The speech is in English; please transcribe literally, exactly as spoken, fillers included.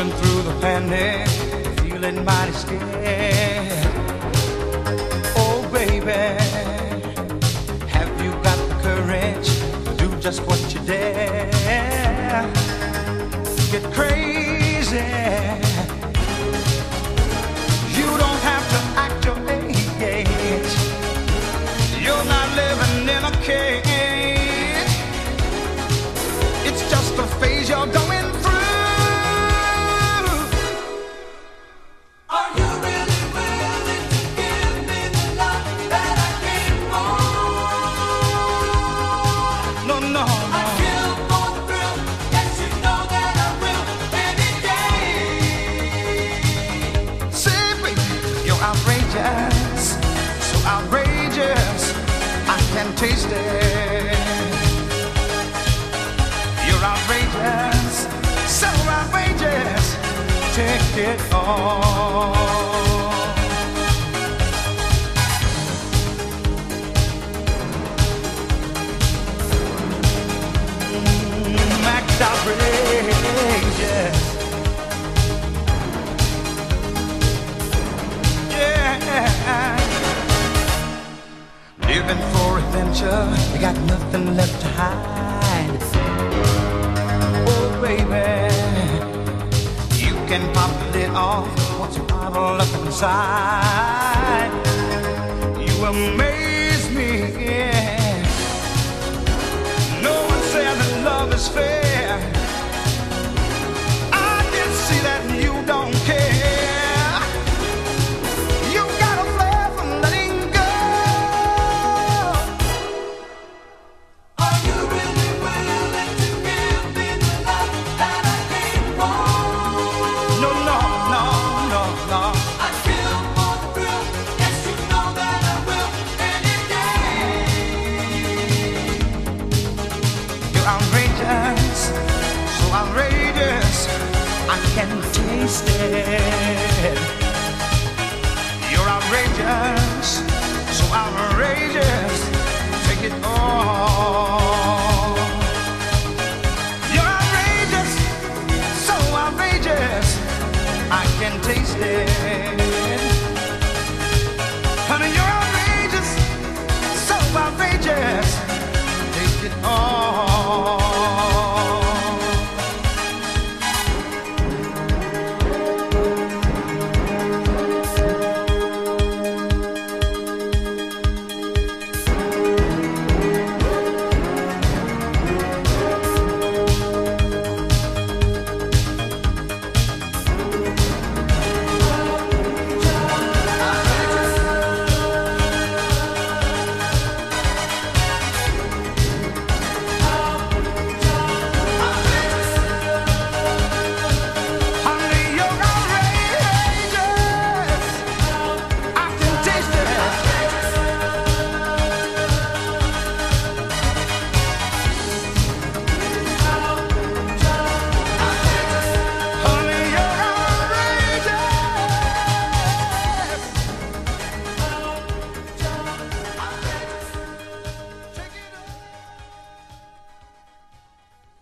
Pushing through the panic, feeling mighty scared. Oh baby, have you got the courage to do just what you dare? Get crazy. You don't have to act your age. You're not living in a cage. It's just a phase you're going through. Outrageous, so outrageous, I can taste it. You're outrageous, so outrageous, take it all. Mm, act outrageous. Living for adventure, you got nothing left to hide. Oh baby, you can pop the lid off what's bottled up inside. You amaze me, yeah. No one said that love is fair. I can see that you don't care. Outrageous, so outrageous, I can taste it. You're outrageous, so outrageous, take it all. You're outrageous, so outrageous, I can taste it.